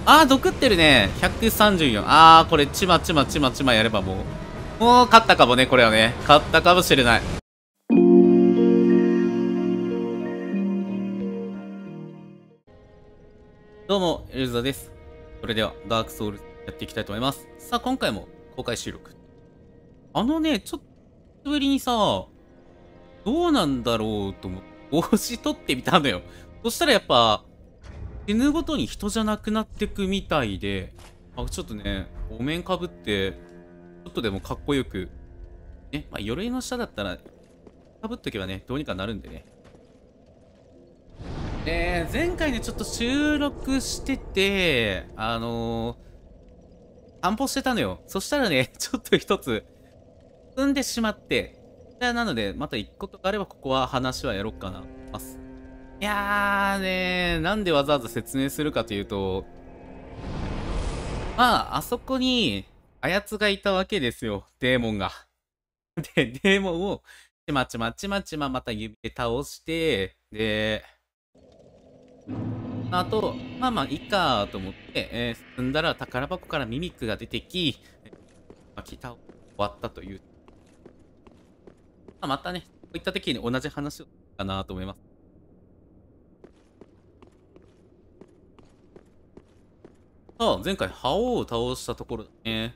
あー、毒ってるね。134。あー、これ、ちまちまちまちまやればもう、もう勝ったかもね、これはね。勝ったかもしれない。どうも、エルザです。それでは、ダークソウルやっていきたいと思います。さあ、今回も公開収録。ちょっとぶりにさ、どうなんだろうと思って、帽子取ってみたのよ。そしたらやっぱ、死ぬごとに人じゃなくなってくみたいで、ちょっとね、お面かぶって、ちょっとでもかっこよく、ね、鎧の下だったら、かぶっとけばね、どうにかなるんでね。前回ね、ちょっと収録してて、散歩してたのよ。そしたらね、ちょっと一つ、踏んでしまって、なので、また行くことがあれば、ここは話はやろうかな、ます。いやーねなんでわざわざ説明するかというと、あそこに、あやつがいたわけですよ、デーモンが。で、デーモンを、ちまちまちまちままた指で倒して、で、あと、いいかと思って、進んだら宝箱からミミックが出てき、終わったという。またね、こういった時に同じ話をするかなと思います。前回、覇王を倒したところだね。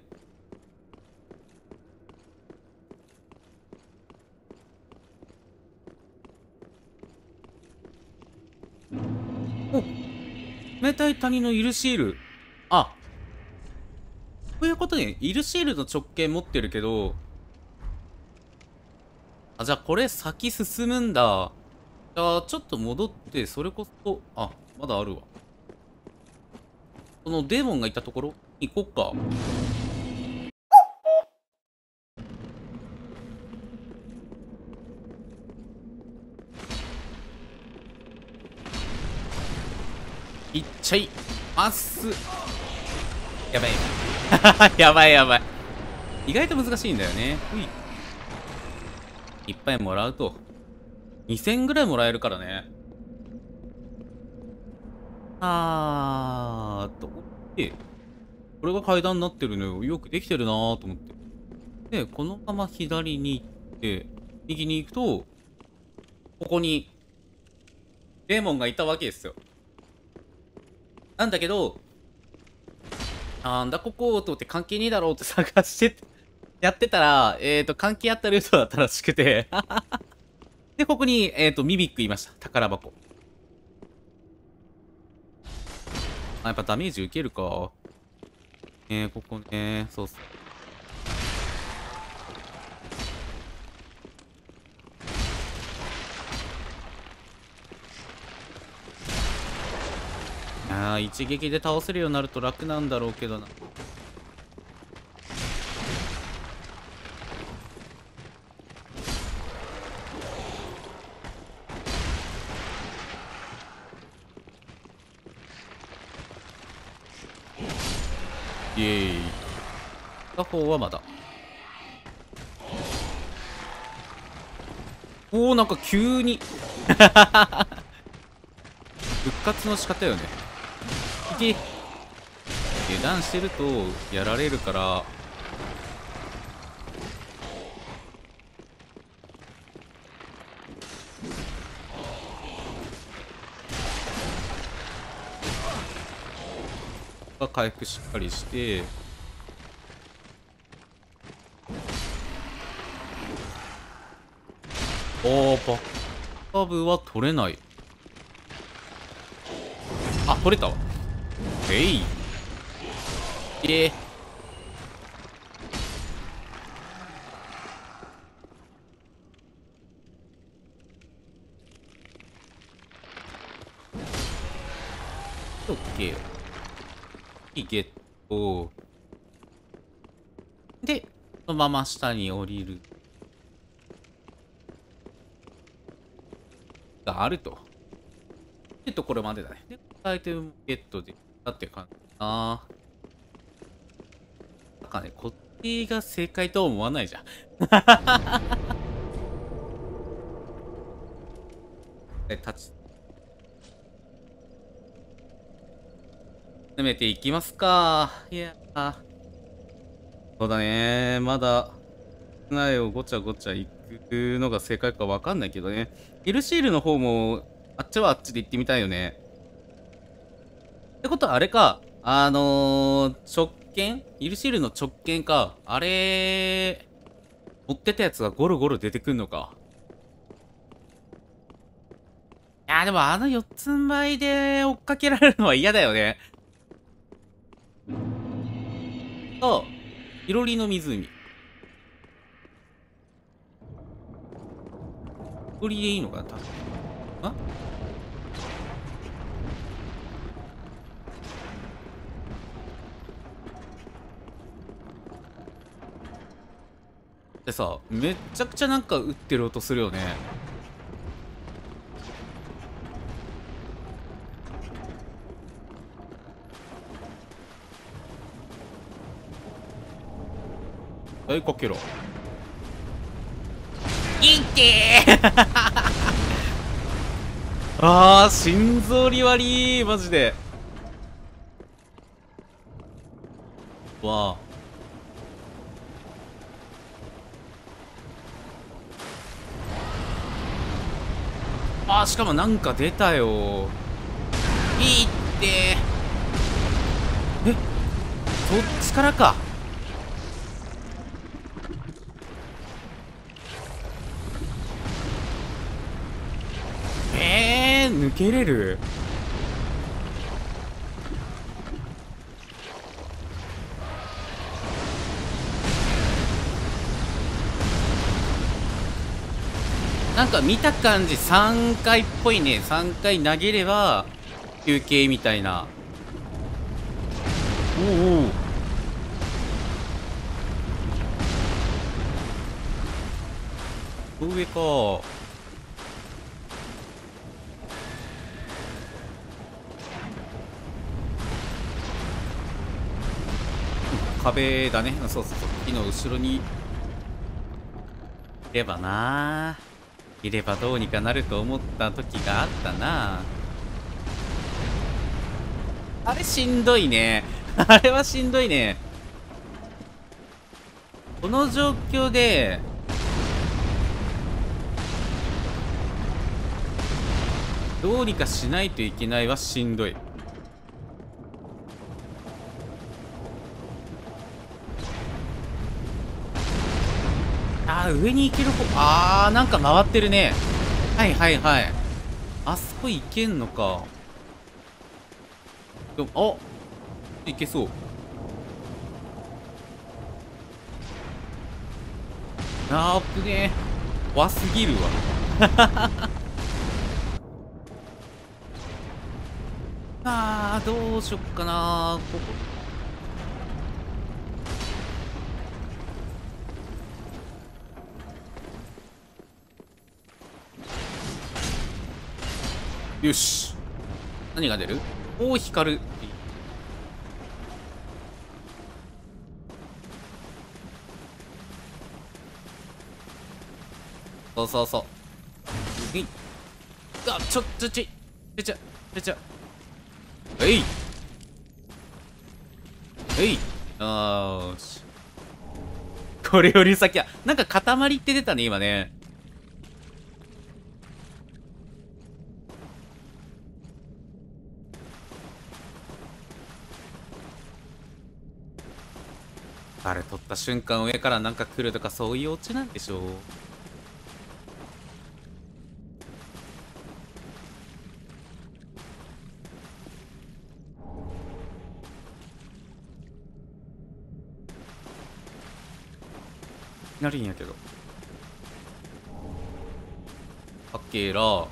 お、冷たい谷のイルシール。ということで、イルシールの直径持ってるけど、じゃあこれ先進むんだ。じゃあ、ちょっと戻って、それこそ、まだあるわ。そのデーモンがいたところ行こっか。行っちゃいます。やばい。やばいやばい。意外と難しいんだよね。いっぱいもらうと。2000ぐらいもらえるからね。で、これが階段になってるのよ。よくできてるなぁと思って。で、このまま左に行って、右に行くと、ここに、デーモンがいたわけですよ。なんだけど、なんだここと思って関係ねえだろうって探してやってたら、関係あったルートだったらしくてで、ここに、ミミックいました。宝箱。やっぱダメージ受けるか。ここね、そうっす。一撃で倒せるようになると楽なんだろうけどな。イエーイ。片方はまだ。なんか急に復活の仕方よね。いけ。油断してるとやられるから、回復しっかりして、バッカブは取れない。取れたわ。えー、オッケー。ゲット。で、そのまま下に降りる。があると。これまでだね。で、アイテムゲットできたって感じかな。なんかね、こっちが正解とは思わないじゃん。立ち。 攻めていきますか。いやー。そうだね。まだ、苗をごちゃごちゃ行くのが正解かわかんないけどね。ヒルシールの方も、あっちはあっちで行ってみたいよね。ってことはあれか。直径ヒルシールの直径か。あれ、持ってたやつがゴロゴロ出てくんのか。いやーでもあの四つん這いで追っかけられるのは嫌だよね。と、いろりの湖。一人でいいのかな多分。あでさ、めっちゃくちゃなんか撃ってる音するよね。はい、かけろ。いってーあー、心臓リワリーマジで。わあ。あー、しかもなんか出たよ。いってー。そっちからか。抜けれる？なんか見た感じ3回っぽいね。3回投げれば休憩みたいな。おお上か。壁だね。そうそうそう。木の後ろにいればな。いればどうにかなると思った時があったな。あれしんどいね。あれはしんどいね。この状況で、どうにかしないといけないはしんどい。あー、上に行ける方、あー、なんか回ってるね。はいはいはい。あそこ行けんのか。でも、あ、行けそう。あー、危ねえ。怖すぎるわ。あー、どうしよっかな。ここ。よし。何が出る？おー、光る。そうそうそう。えい。あ、ちょ。えい。えい。あーし。これより先は、なんか塊って出たね、今ね。あれ取った瞬間上からなんか来るとかそういうオチなんでしょう。なるんやけど。あけら。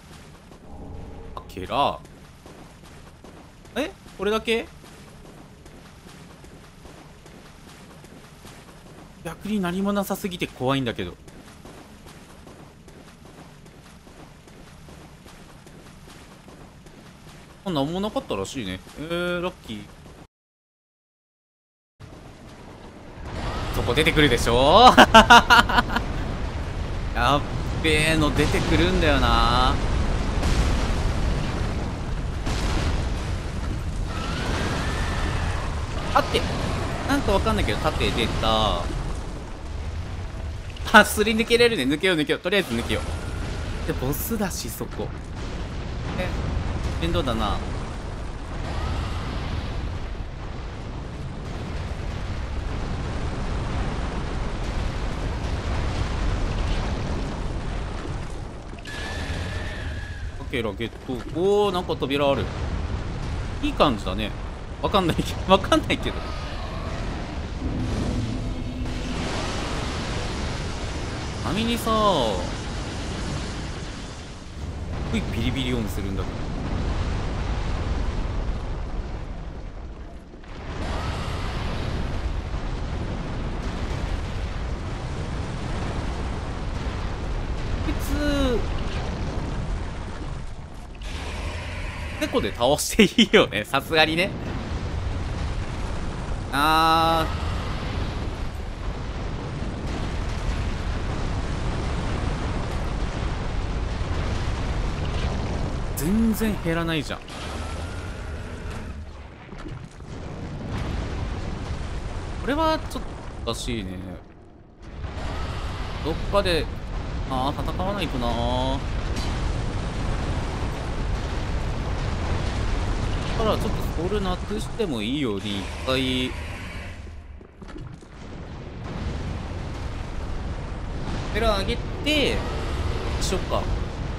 これだけ？逆に何もなさすぎて怖いんだけど。何もなかったらしいね。ラッキー。そこ出てくるでしょやっべえの出てくるんだよな。 縦なんかわかんないけど縦出た。あ、すり抜けれるね。抜けよう抜けよう。とりあえず抜けよう。でボスだしそこ面倒だな。オッケーラゲット。おお、なんか扉ある。いい感じだね。わかんないけどわかんないけどちなみにさすごいビリビリ音するんだけど。こいつテコで倒していいよね、さすがにね。全然減らないじゃん。これはちょっとおかしいね。どっかで戦わないとな。だからちょっとソウルなくしてもいいように一回ペラ上げてしよっか。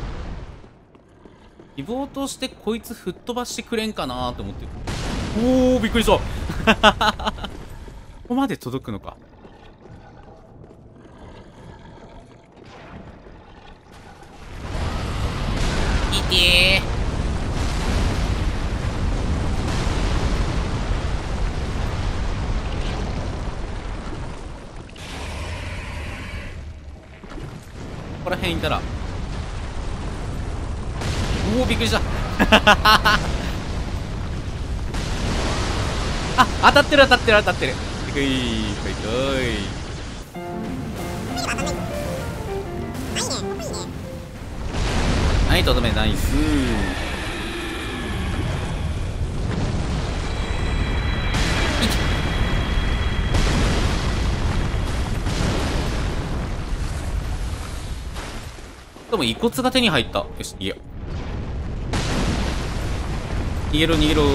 希望としてこいつ吹っ飛ばしてくれんかなと思ってる。おお、びっくりしたここまで届くのか。いてー。ここら辺いたらおお、びっくりしたあ、当たってる当たってる当たってる。くいくいくい。はい、とどめナイス。でも遺骨が手に入った。よし、逃げよう。逃げろ逃げろ。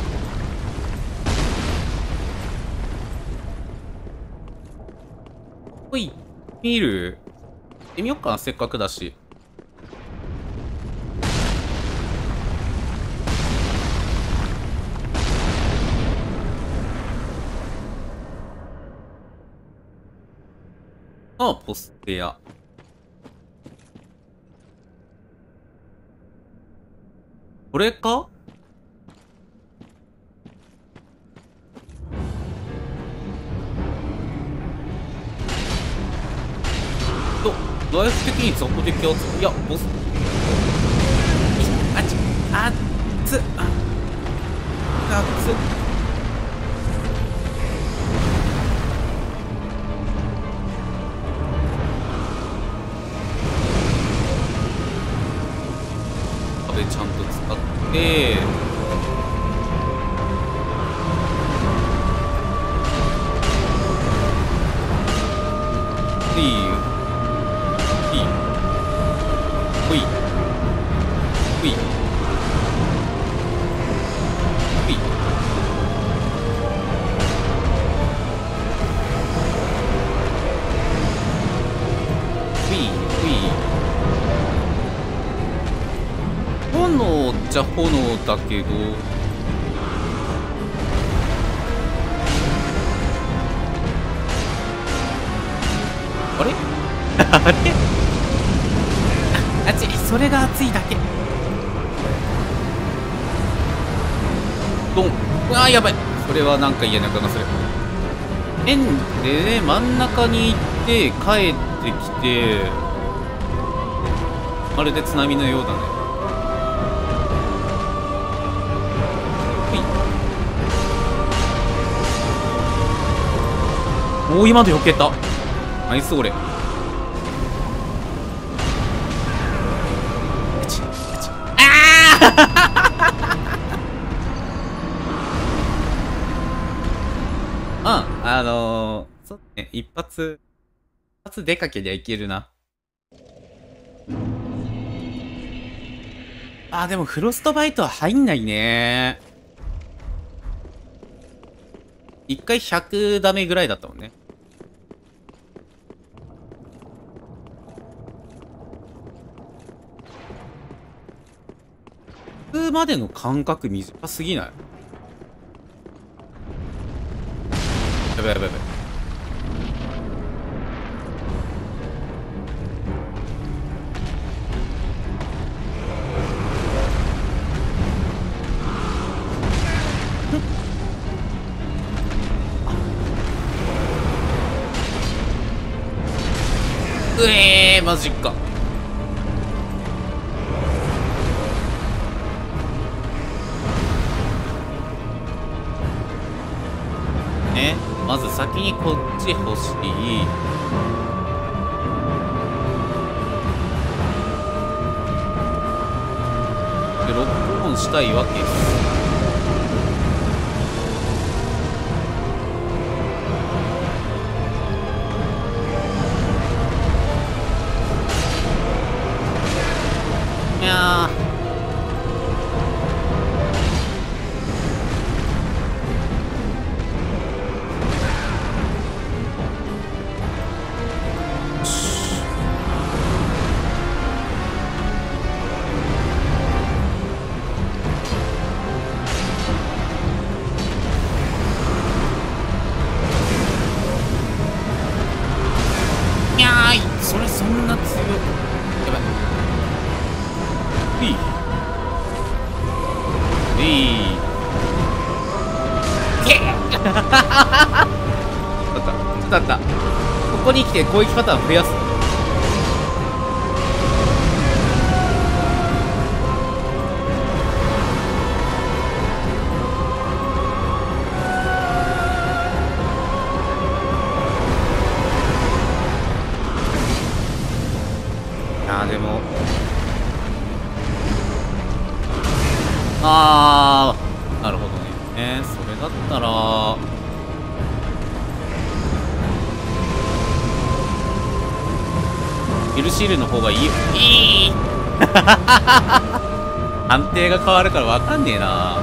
ほい、見る行ってみよっかな、せっかくだし。ポステア。これか？ライフ的に雑魚的やつ。いや、ボス。あっち、あっつ、あっつ。壁ちゃんと使って。いいよ。ほいほいほいほいほい。炎じゃ炎だけどあれあれあっち、それが熱いだけ。ドン。うわー、やばい。それはなんか嫌な予感がする。円でね、真ん中に行って帰ってきてまるで津波のようだね。ほい。おお、今で避けた。ナイス俺。 そうね、一発出かけりゃいけるな。でもフロストバイトは入んないね。一回100ダメぐらいだったもんね。普通までの間隔短すぎない？やばいやばいやばい。マジか。ね、まず先にこっち欲しい。で、ロックオンしたいわけです。いやー、それそんな強い。やばい。だった。ここに来て攻撃パターン増やす。でもなるほどね。それだったらビルシールの方がいいよ。判定が変わるからわかんねえな。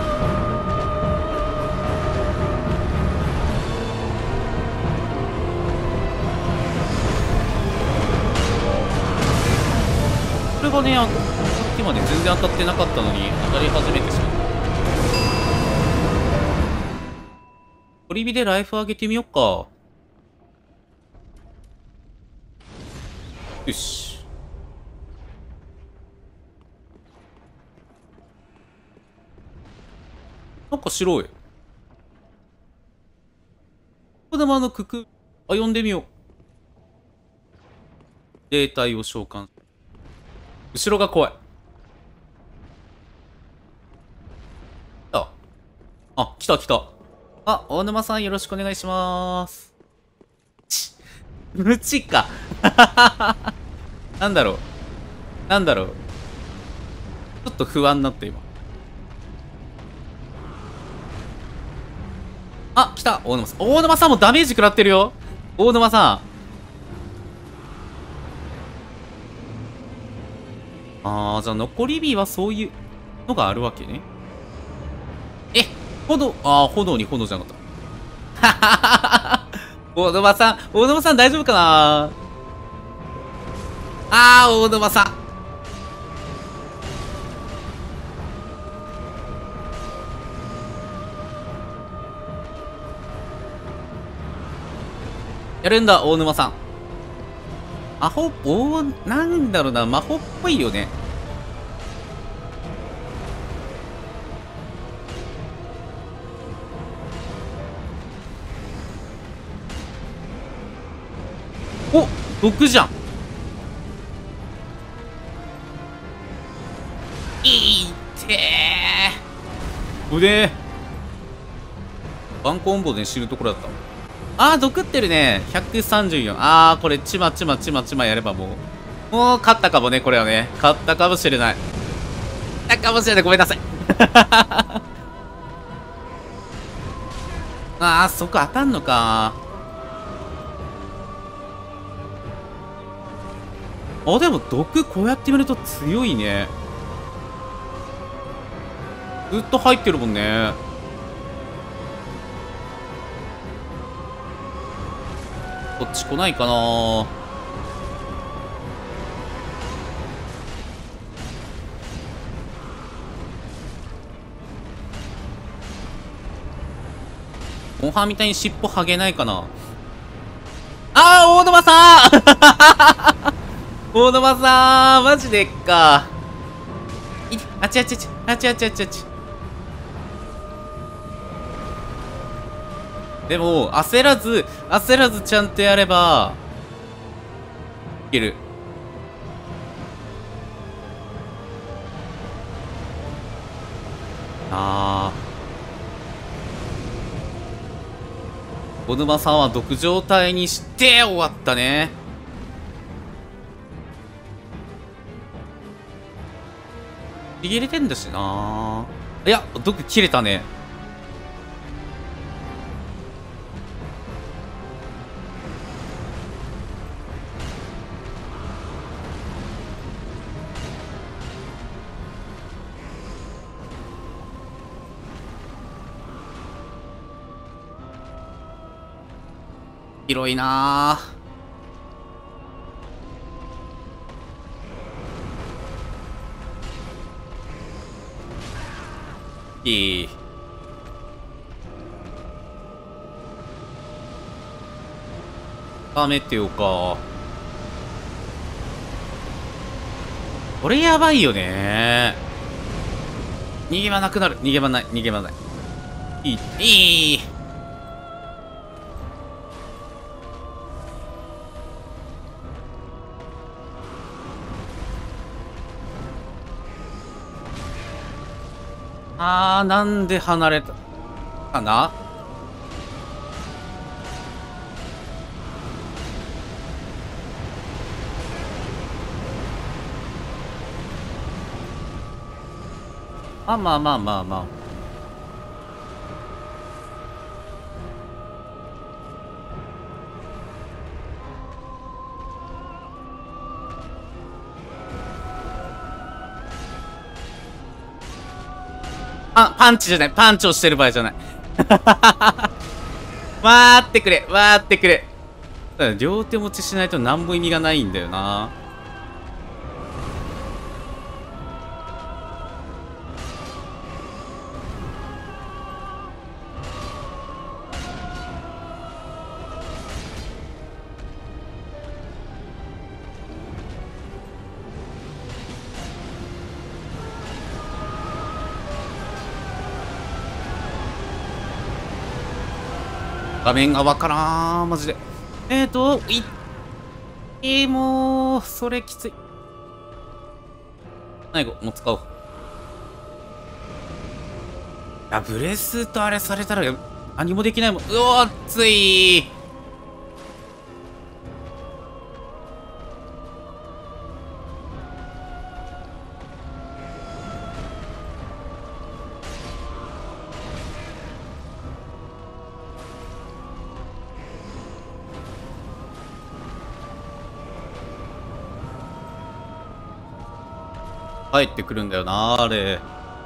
これがね、さっきまで全然当たってなかったのに当たり始めてしまった。トリビでライフ上げてみよっか。よし。なんか白い。子供のクク、呼んでみよう。データを召喚。後ろが怖い。来た来た。大沼さんよろしくお願いします。無知か。なんだろう。ちょっと不安になった今。来た大沼さん。大沼さんもダメージ食らってるよ。大沼さん。じゃあ残り火はそういうのがあるわけね。炎に炎じゃなかった。大沼さん大丈夫かな。大沼さん。やるんだ、大沼さん。なんだろうな、魔法っぽいよね。毒じゃん。うでー。ワンコンボで死ぬところだった。毒ってるね。134。これちまやればもう勝ったかもね。これはね、勝ったかもしれない。ごめんなさい。 ああ、そこ当たんのか。あ、でも毒こうやって見ると強いね。ずっと入ってるもんね。こっち来ないかな。モンハンみたいに尻尾剥げないかな。あー、大沼さん大沼さんマジでっか。あちあちあち、あちあちあちあち。でも、焦らずちゃんとやれば、いける。あー。小沼さんは毒状態にして終わったね。ちぎれてんだしな。いや、毒切れたね。広いなぁ。いい。ダメっていうか。これやばいよね。逃げ場なくなる。逃げ場ない。逃げ場ない。いい。いい。あー、なんで離れたかな。まあまあまあまあまあ。パンチじゃない。パンチをしてる場合じゃない。待ってくれ。待ってくれ。ただ両手持ちしないと何も意味がないんだよな。画面がわからん、マジで。もう、それきつい。最後、もう使おう。いや、ブレスとあれされたら、何もできないもん。うおー、つい。帰ってくるんだよな、あれ。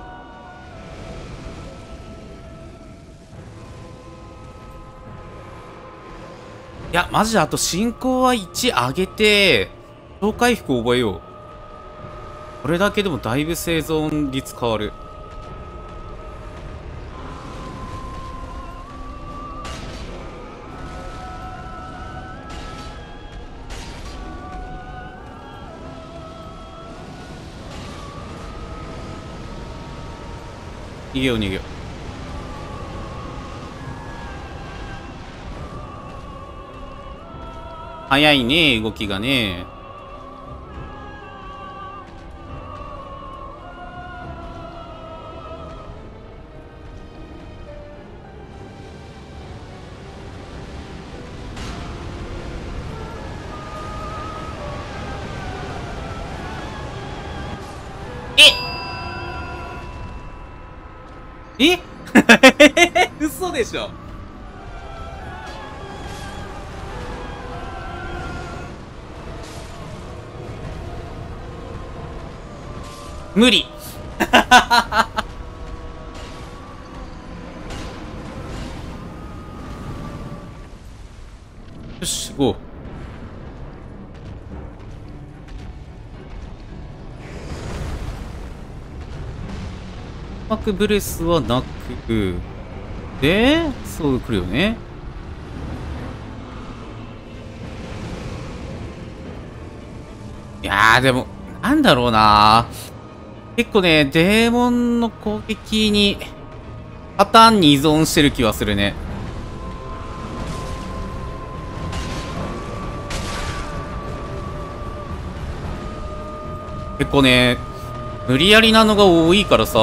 いや、マジであと進行は1上げて、超回復覚えよう。これだけでもだいぶ生存率変わる。逃げよう逃げよう。早いね、動きがね。え嘘でしょ。 無理。よし、ゴー。マクブレスはなく、で、そう来るよね。いやー、でも、なんだろうな。結構ね、デーモンの攻撃に、パターンに依存してる気はするね。結構ね、無理やりなのが多いからさ。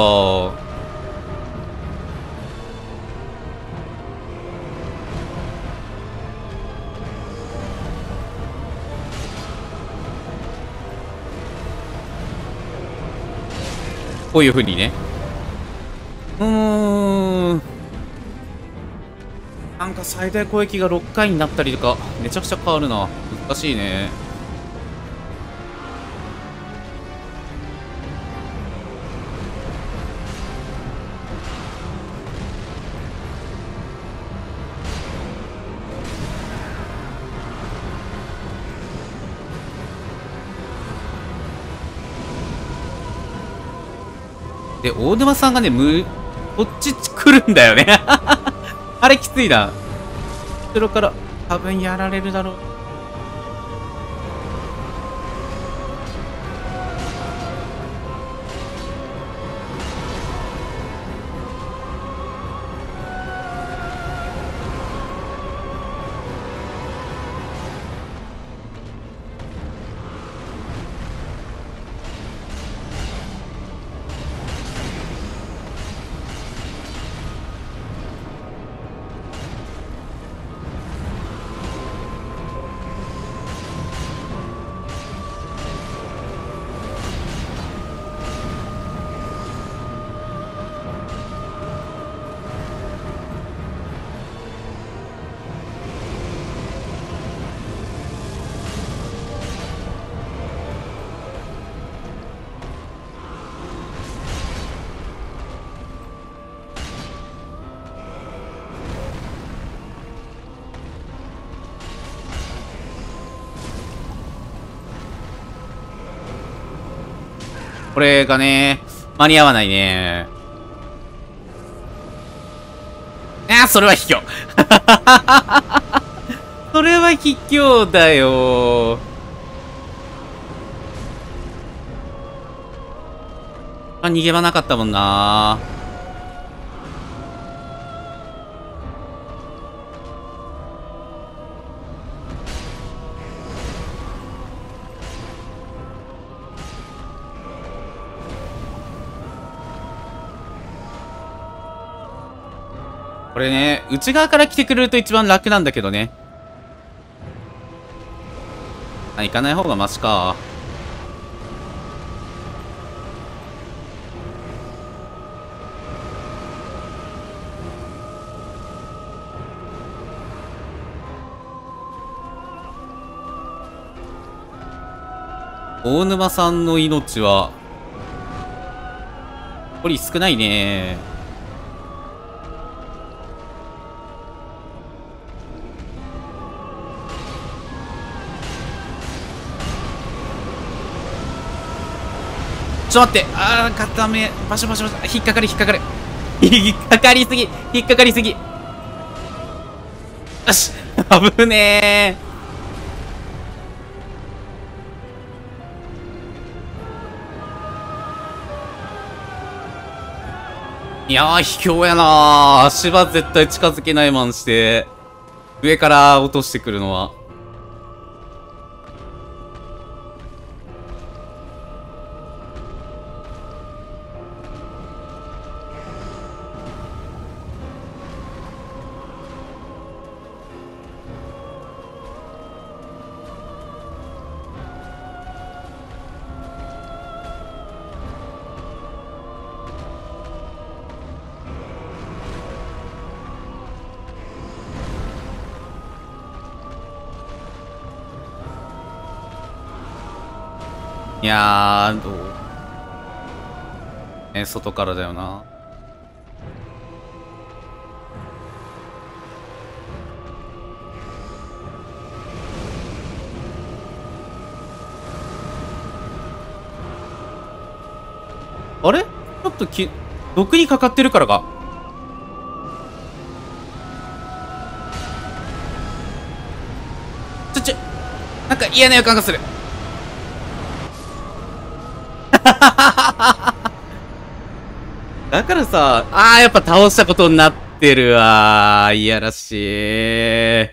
こういう風にね。なんか最大攻撃が6回になったりとか、めちゃくちゃ変わるな。難しいね。で、大沼さんがね、こっち来るんだよね。あれきついな。後ろから多分やられるだろう。これがね、間に合わないね。それは卑怯。それは卑怯だよ。逃げ場なかったもんな。これね、内側から来てくれると一番楽なんだけどね。行かない方がマシか。大沼さんの命は、これ少ないね。ちょっと待って。固め。バシャバシャバシャ。引っかかる引っかかる。引っかかりすぎ。引っかかりすぎ。よし。危ねー。いやー、卑怯やなー。足場絶対近づけないマンして。上から落としてくるのは。いやー、 外からだよな。あれちょっと毒にかかってるからか。なんか嫌な予感がする。だからさ、やっぱ倒したことになってるわ。いやらしい。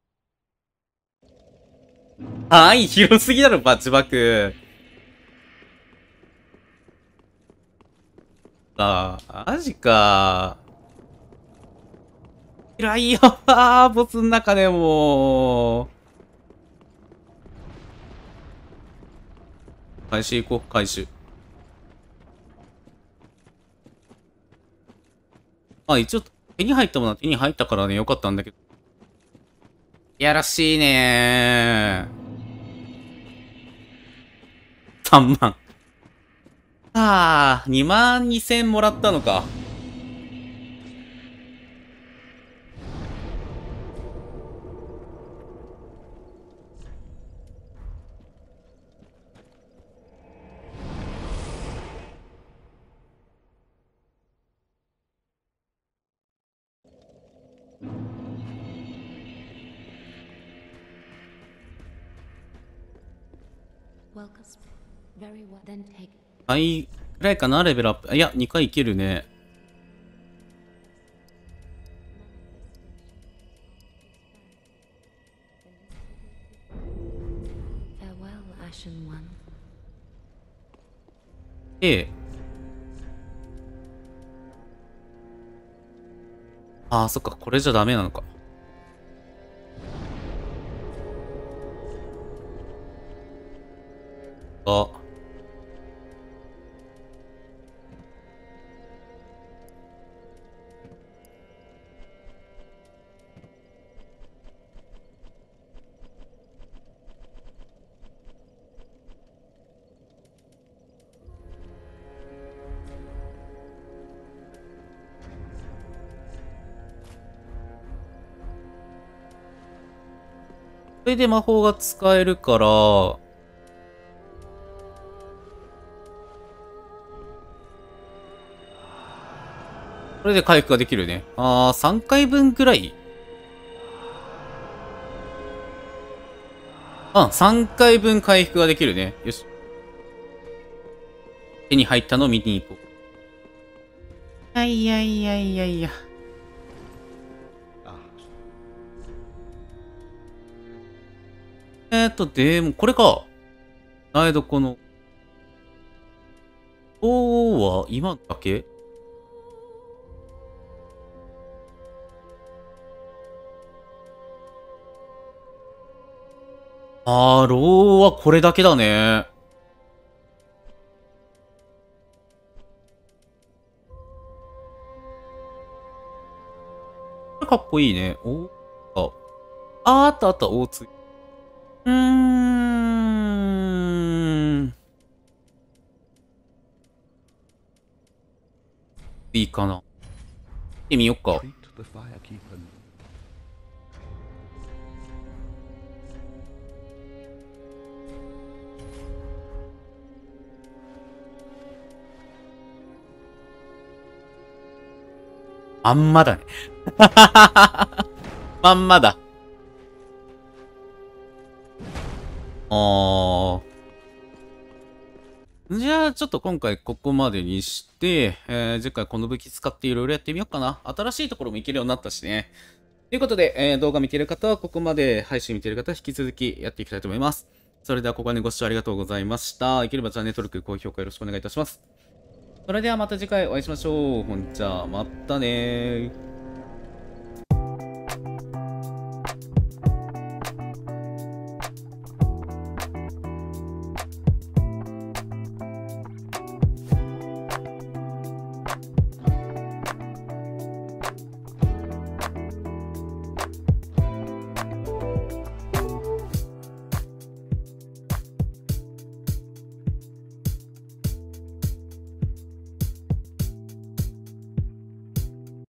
範囲広すぎだろ、バッチバク。マジか。辛いよボスの中でも。回収行こう、回収。一応、手に入ったものは手に入ったからね、よかったんだけど。いやらしいねー。3万。22000もらったのか。はい、くらいかな、レベルアップ。いや、2回いけるね。そっか、これじゃダメなのか。これで魔法が使えるから、これで回復ができるね。3回分くらい。3回分回復ができるね。よし。手に入ったのを見に行こう。いや。でも、これか。この。は、今だけローはこれだけだね。これかっこいいね。あった、大津。いいかな。見てみよっか。まんまだね。まんまだ。じゃあ、ちょっと今回ここまでにして、次回この武器使っていろいろやってみようかな。新しいところも行けるようになったしね。ということで、動画見てる方はここまで、配信見てる方は引き続きやっていきたいと思います。それではここまでご視聴ありがとうございました。よければチャンネル登録、高評価よろしくお願いいたします。それではまた次回お会いしましょう。ほんじゃ、またねー。